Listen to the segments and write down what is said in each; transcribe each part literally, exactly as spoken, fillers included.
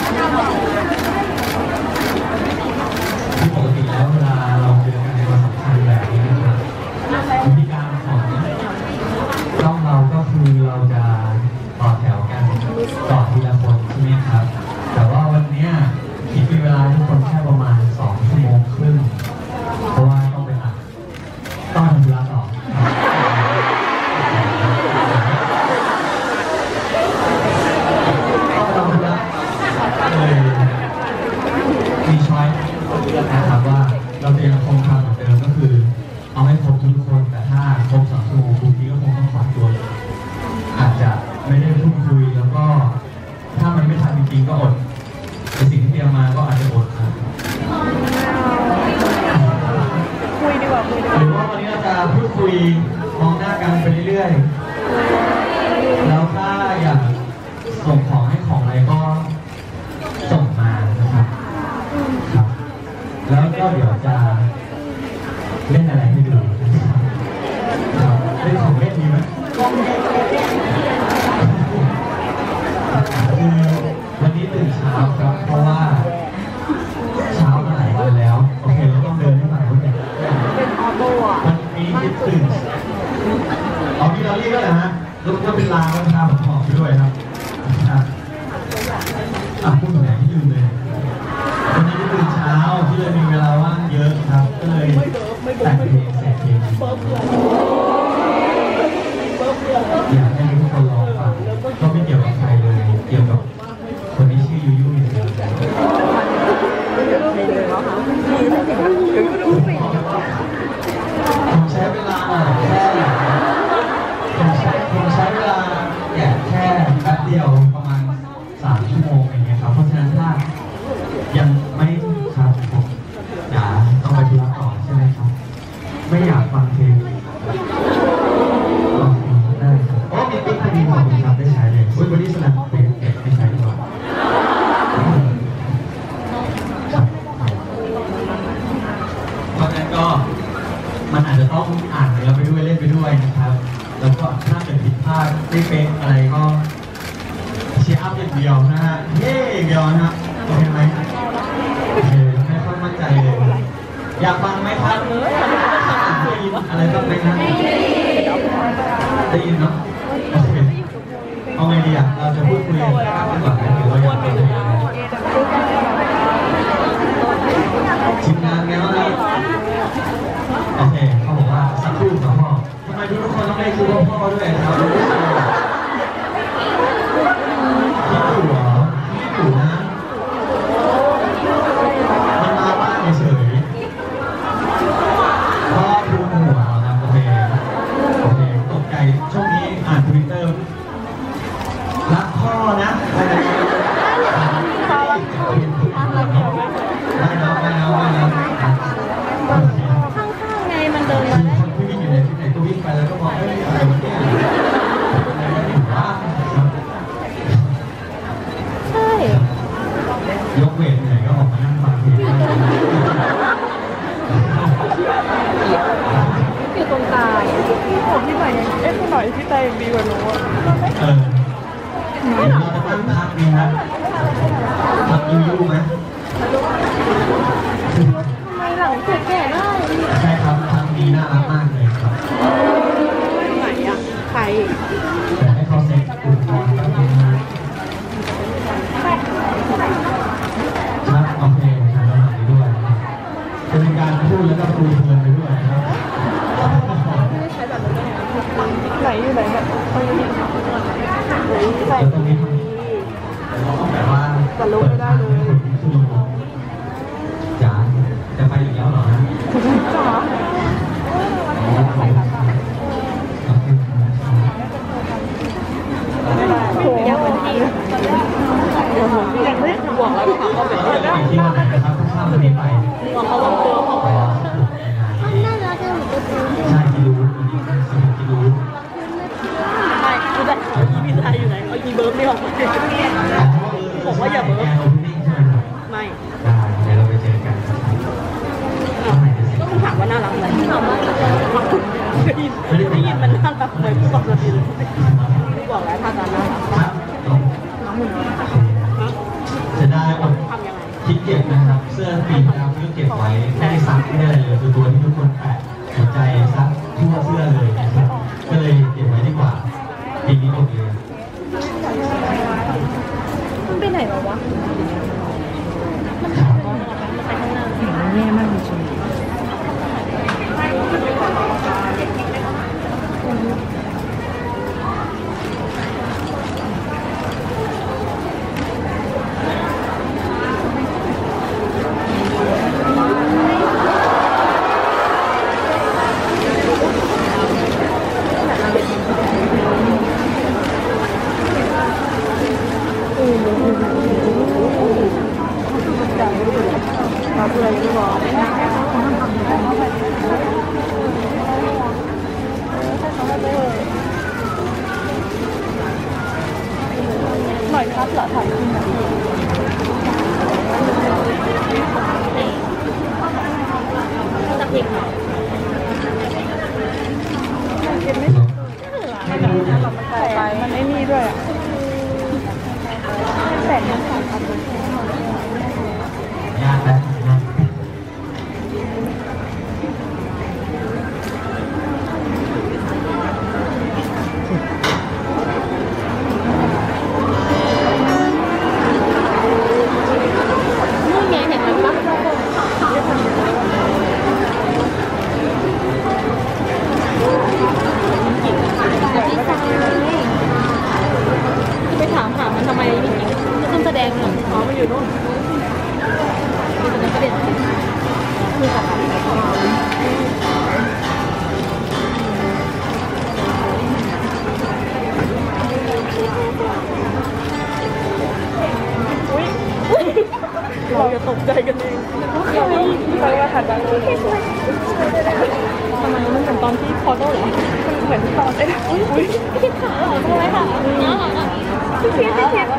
ปกติแล้วเวลาเราเจอกันในวันสำคัญแบบนี้นะครับวิธีการของต้องเราก็คือเราจะต่อแถวกันต่อทีละคนใช่ไหมครับแต่ว่าวันนี้คิดมีเวลาทุกคนแค่ประมาณสองชั่วโมงครึ่งเพราะว่าต้องไปอัดต้องทำธุระต่อต้องทำธุระเลยมีช้อยนะครับว่าเราจะยังคงทำเหมือนเดิมก็คือเอาให้ครบทุกคนแต่ถ้าครบสองชั่วโมงบางทีก็คงต้องขอตัวอาจจะไม่ได้พูดคุยแล้วก็ถ้ามันไม่ทันจริงๆก็อดแต่สิ่งที่เตรียมมาก็อาจจะอดครับคุยดีกว่าคุยดีกว่าหรือว่าวันนี้เราจะพูดคุยมองหน้ากันไปเรื่อยๆแล้วถ้าอยากส่งของให้ของอะไรก็ส่งมานะครับครับแล้วก็เดี๋ยวจะเล่นอะไรให้ดูครับเล่นของเล่นดีไหมคือวันนี้ตื่นเช้าครับเพราะว่าเช้ามาหลายวันแล้วโอเคเราต้องเดินให้หน่อยเพราะเนี่ยเป็นออโต้อะมันมีคิดตื่นเอาพี่ลอรี่ก็เลยฮะแล้วก็เป็นลาแล้วพาผมหอบไปด้วยครับอ่ะพูดถึงไหนที่ยืนเลยวันนี้ตื่นเช้าที่เลยมีเวลาว่างเยอะครับก็เลยแต่งเพลงแต่งเพลงอยากให้ทุกคนลองฟังก็ไม่เกี่ยวกับใครเลยเกี่ยวกับคนที่ชื่อยูยูนี่เองผมใช้เวลาแค่ผมใช้ผมใช้เวลาแกะแค่แป๊บเดียวประมาณสามชั่วโมงอย่างเงี้ยครับเพราะฉะนั้นถ้ายังไม่ครับผมอย่าต้องไปธุระต่อใช่ไหมครับไม่อยากฟังเพลงได้ครับโอ้มีติ๊กพอดีขอบคุณครับได้ใช้เลยอุ้ยวันนี้สลับเพลงเก็บไม่ใช้ดีกว่าเพราะฉะนั้นก็มันอาจจะต้องอ่านเนื้อไปด้วยเล่นไปด้วยนะครับแล้วก็ถ้าเกิดผิดพลาดไม่เป็นอะไรก็เชียร์อัพอย่างเดียวนะฮะเย้อย่างเดียวนะฮะโอเคไหมโอเคไม่ค่อยมั่นใจเลยอยากฟังไหมครับได้ยินอะไรบ้างไหมครับได้ยินเนาะโอเคเอาไงดีอ่ะเราจะพูดคุยกันก่อนไหมหรือว่าอยากฟังเพลงทีมงานไงวะนี่โอเคเขาบอกว่าสักครู่กับพ่อทำไมทุกคนต้องได้คือว่าพ่อด้วยครับคิดอยู่เหรอคิดอยู่นะมันมาบ้านเฉยพ่อทูลหัวครับโอเคโอเคตกใจช่วงนี้อ่านทวิตเตอร์รักพ่อนะไม่นะไม่นะไม่นะข้างๆไงมันเดินมาได้คนที่วิ่งอยู่ในที่ไหนก็วิ่งไปแล้วก็มองเอ้ยอะไรวะเนี่ยอะไรวะเนี่ยว้าใช่ยกเวทไหนก็ออกมานั่งฟังเพลงอยู่ตรงตายผมที่ไหนเอ๊ะที่ไหนที่ใจดีกว่าหนูอ่ะเออเดี๋ยวเราจะตั้งพักดีครับพักยูยูไหมทำไมหลังเสร็จแก่ได้ใช่ครับพักดีน่ารักมากเลยครับไหนอ่ะใครแต่ให้เขาเซ็ตอุปกรณ์แป๊บนึงนะครับโอเคถ่ายเราหนักด้วยเป็นการพูดแล้วก็ปูเพลินไปด้วยนะครับไหนอยู่ไหนแบบตรงนี้ใส่ตรงนี้แต่ว่าจะลุกไม่ได้เลยจ๋าจะไปอีกแล้วเหรอฮะจ๋ายังเป็นทียังไม่ห่วงแล้วถามว่าเป็นที่วันไหนนะครับข้ามวันนี้ไปบอกเขาลงเจอเขาน่ารักจังใช่ที่รู้ที่รู้ไม่คือแบบอีพีไทยอยู่ไหนเอาอีเบิร์ดไม่ออกมาบอกว่าอย่าเบิร์ดไม่ได้เดี๋ยวเราไปเจอกันต้องถามว่าน่ารักไหมถามว่าได้ยินได้ยินมันน่ารักไหมผู้บอกเราดีผู้บอกแล้วท่าทางน่ารักจะได้คิดเก็บนะครับเสื้อปีที่แล้วก็เก็บไว้ไม่ได้ซักไม่ได้อะไรเลยคือตัวที่ทุกคนแปะหัวใจซักทั่วเสื้อเลยนะครับก็เลยเก็บไว้ดีกว่าปีนี้หมดเลยมันไปไหนวะมันไปข้างหน้าแย่มากจริงเราพูดอะไรไม่บอกหน่อยครับเหรอถ่ายขึ้นนะจะเก็บหน่อยเก็บไม่ถูกมันแบบมันแบบมันแตกไปมันไม่มีด้วยอ่ะแตกยังสามพันยากนะยากนู่นไงเห็นมันปะไปถามหามันทำไมไม่จริงมันต้องแสดงเหรออ๋อมันอยู่นู่นมันจะประเด็นคือกับเราอย่าตกใจกันเองไปว่าถัดไปทำไมมันเหมือนตอนที่พอโต้เหรอมันเหมือนตอนเอ้ยอุ้ยพี่ขาหรอทำไมค่ะเนาะหรอพี่เพียรพี่เพียร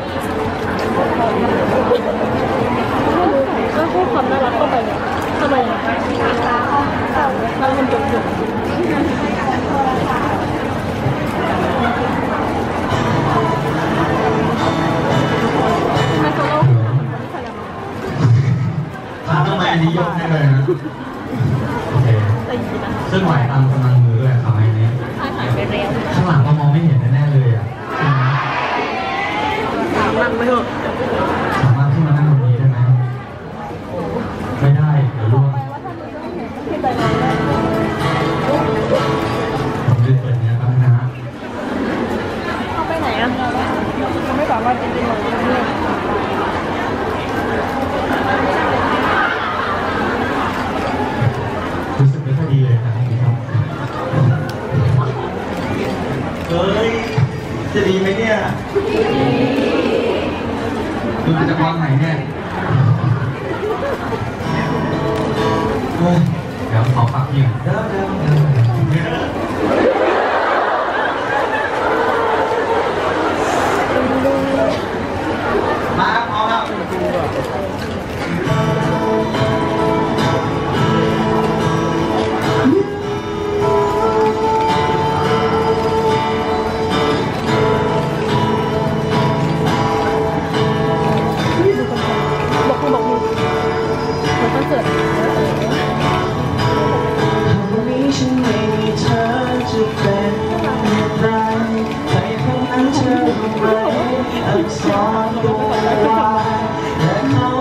ก็พูดความน่ารักเข้าไปเนี่ยทำไมมันเป็นจุดจุดไม่เขาเล่าถ้าทำไมอันนี้ยกให้เลยนะโอเคแต่ยีนะเคลื่อนไหวตามกำลังมือด้วยครับอันนี้หายไปเร็วข้างหลังก็มองไม่เห็นแน่ๆเลยอ่ะสามลังไปเถอะสามารถขึ้นมานั่งตรงนี้ได้ไหมไม่ได้เดี๋ยวร่วงผมจะเปิดเนี้ยครับนะเขาไปไหนอ่ะเขาไม่สามารถจริงๆหรอกรู้สึกไม่ค่อยดีเลยนะครับเฮ้ยจะดีไหมเนี่ยดูจะวางไหนเนี่ยเฮ้ยเดี๋ยวขอปรับเพียงเดิมเดิมเดิมมาพร้อมแล้วบอกคุณบอกคุณเหมือนคอนเสิร์ตวันนี้ฉันไม่มีเธอจะเป็นอย่างไรใจของนั้นเธอรู้ไหมอักษรตัววายและเขา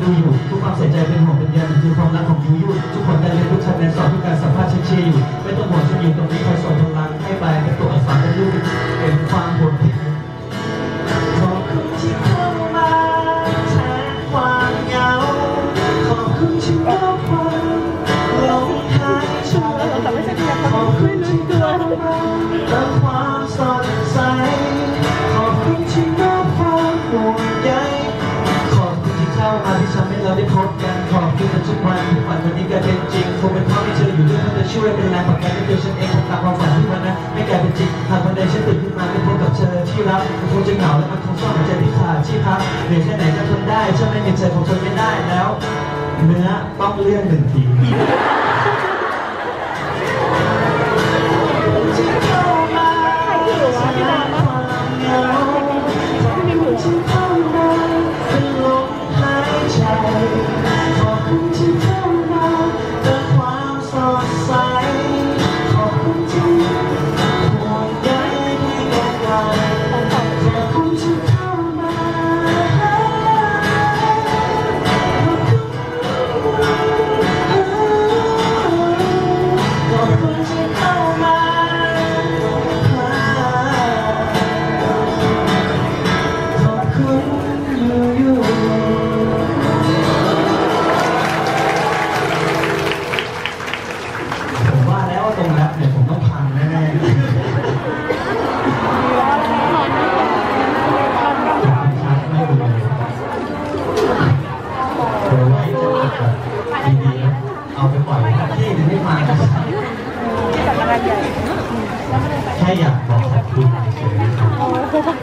ดูอยู่ทุกความเสียใจเป็นห่วงเป็นใยมันคือความรักของยูยูทุกคนได้เรียนรู้ชัดในสอนทุกการสัมภาษณ์เชียร์อยู่ไม่ต้องห่วงฉันอยู่ตรงนี้คอยส่งพลังให้ไปเป็นตัวอักษรเป็นรูปเป็นความผลดีขอบคุณที่เข้ามาแทนความเหงาขอบคุณที่มอบความลมหายใจขอบคุณที่เข้ามาเติมความสดใสขอบคุณที่มอบความห่วงใยขอบคุณที่เข้ามาที่ทำให้เราได้พบกันขอบคุณทุกวันที่ฝันวันนี้กลายเป็นจริงคงเป็นเพราะมีเธออยู่ด้วยเธอจะช่วยเป็นแรงผลักดันให้ตัวฉันเองคงตามความฝันที่วันนั้นไม่กลายเป็นจริงหากวันใดฉันตื่นขึ้นมาไม่พบกับเธอที่รักมันคงจะเหงาและมันคงเศร้าหัวใจที่ขาดที่พักเหนื่อยแค่ไหนก็ทนได้ฉันไม่มีเธอคงทนไม่ได้แล้วเนื้อต้องเลื่อนหนึ่งทีที่เข้ามาแทนความเหงาขอบคุณที่เข้ามาเป็นลมหายใจขอบคุณที่เข้ามาเติมความสดใสขอบคุณที่ห่วงใยที่แก่ไกลขอบคุณที่เข้ามาขอบคุณขอบคุณที่เข้ามาขอบคุณอยู่อยู่ผมว่าแล้วตรงแรปเนี่ยผมต้องพังแน่ๆชัดไม่เลยเดี๋ยวไว้จะอัดแบบดีๆแล้วเอาไปปล่อยที่หนึ่งให้ฟังแค่อยากบอกขอบคุณเฉยๆครับผม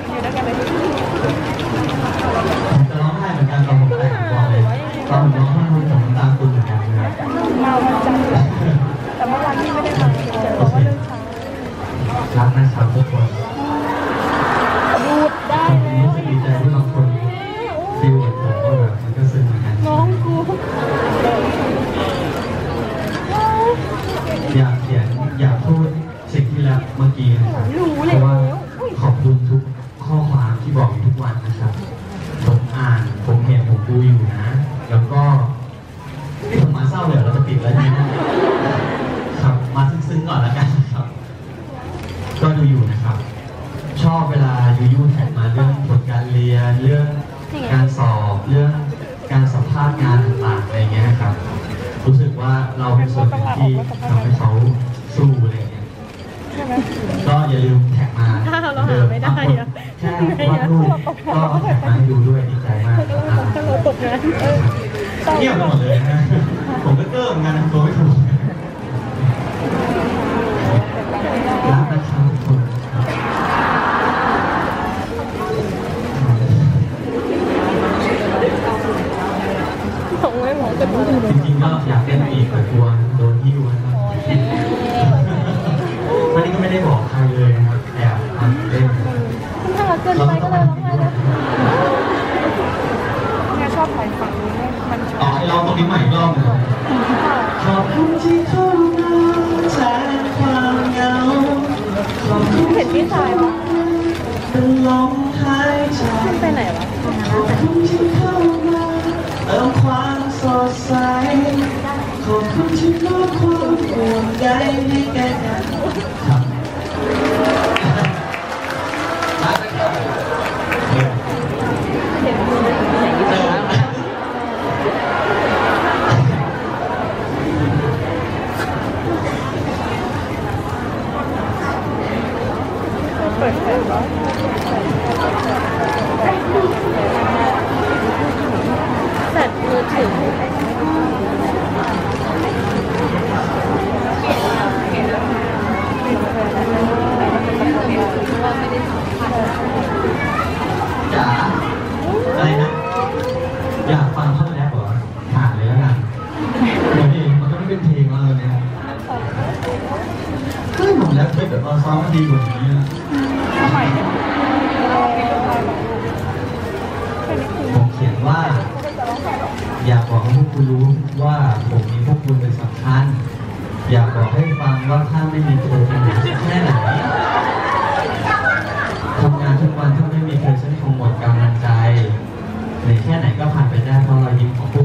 จะร้องไห้เหมือนกันตอนผมแต่งบอกเลยตอนผมร้องไห้ผมน้ำตาตุนเหมือนกันนะครับเมาจังแต่เมื่อวานที่ไม่ได้ฟังเจอเพราะว่าเรื่องช้ารักนะครับทุกคนดูดได้ผมแล้วรู้สึกดีใจที่บางคนฟีลเหมือนผมก็แบบมันก็ซึ้งเหมือนกันน้องกูอยากเขียนอยากพูดสิ่งที่แล้วเมื่อกี้นะครับเพราะว่าขอบคุณทุกข้อความที่บอกอยู่ทุกวันนะครับผมอ่านผมเห็นผมดูอยู่นะ แล้วก็นี่ผมมาเศร้าเลยเราจะปิดแล้วนี่ครับมาซึ้งๆก่อนแล้วกันครับ ก็ดูอยู่นะครับ ชอบเวลายูยูแท็กมาเรื่องผลการเรียนเรื่องการสอบเรื่องการสัมภาษณ์งานต่างๆอะไรเงี้ยนะครับ รู้สึกว่าเราเป็นส่วนหนึ่งที่ทำให้เขาสู้อะไรเงี้ยก็อย่าลืมแท็กมาเดิมบางคนแค่วาดรูปก็แท็กมาให้ดูด้วยดีใจมากนะครับเงียบไปหมดเลยนะผมก็เกิ้มงานทำตัวไม่ถูกรักนะครับทุกคนส่งไว้หมอจะดูจริงๆก็อยากเล่นอีกแต่กลัวโดนหิ้วนะครับวันนี้ก็ไม่ได้บอกใครเลยนะครับแอบทำเล่นถ้าเราเกินไปก็เลยร้องไห้แล้วแม่ชอบถ่ายฝั่งนี้มันชอ๋ออบเราตรงนี้ใหม่อีกรอบหนึ่งขอบคุณที่เข้ามาแทนความเหงาขอบคุณเห็นพี่ชายวะเป็นลมหายใจมันไปไหนวะขอบคุณที่เข้ามาเติมความสดใสขอบคุณที่มอบความห่วงใยให้แก่กันครับรักนะครับเห็นมือไหนที่ไหนวะเปิดเผยเหรอแบตมือถือจ๋าอะไรนะอยากฟังท่อนแรปเหรอผ่านเลยแล้วกันเดี๋ยวนี้มันก็ไม่เป็นเพลงแล้วเนี่ยเฮ้ยผมแรปเป็นแบบว่าซ้อมมันดีกว่านี้นะทำไมเนี่ยผมเขียนว่า อยากบอกให้พวกคุณรู้ว่าผมมีพวกคุณเป็นสำคัญอยากบอกให้ฟังว่าถ้าไม่มีเธอเป็นแค่ไหนทำงานทุกวันถ้าไม่มีเธอฉันคงหมดกำลังใจหรือแค่ไหนก็ผ่านไปได้เพราะรอยยิ้มของพวก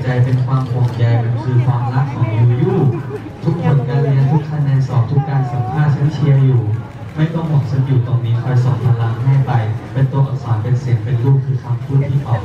ใจเป็นความห่วงใยมันคือความรักของยูยูทุกผลการเรียนทุกคะแนนสอบทุกการสัมภาษณ์ฉันเชียร์อยู่ไม่ต้องห่วงฉันอยู่ตรงนี้คอยส่งพลังให้ไปเป็นตัวอักษรเป็นเสียงเป็นรูปคือคำพูดที่ออก